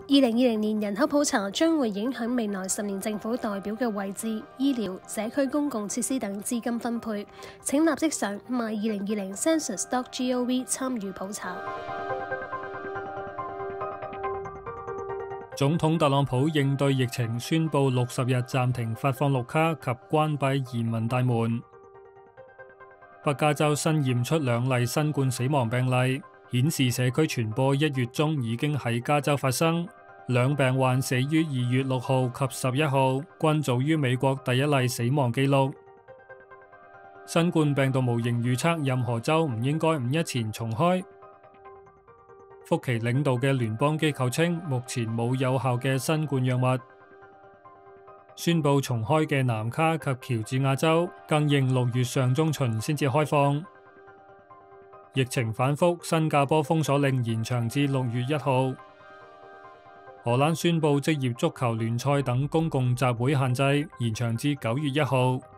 2020年人口普查將會影響未來10年政府代表嘅位置、醫療、社區公共設施等資金分配。請立即上 my2020census.gov 參與普查。 總統特朗普應對疫情，宣布60日暫停發放綠卡及關閉移民大門。北加州新驗出2例新冠死亡病例，顯示社區傳播1月中已經喺加州發生。2病患死於2月6號及11號，均早於美國第1例死亡記錄。新冠病毒模型預測任何州唔應該5日前重開。福奇領導嘅聯邦機構稱，目前冇有效嘅新冠藥物。宣布重開嘅南卡及喬治亞州，更認6月上中旬先至開放。疫情反覆，新加坡封鎖令延長至6月1號。荷蘭宣布職業足球聯賽等公共集會限制延長至9月1號。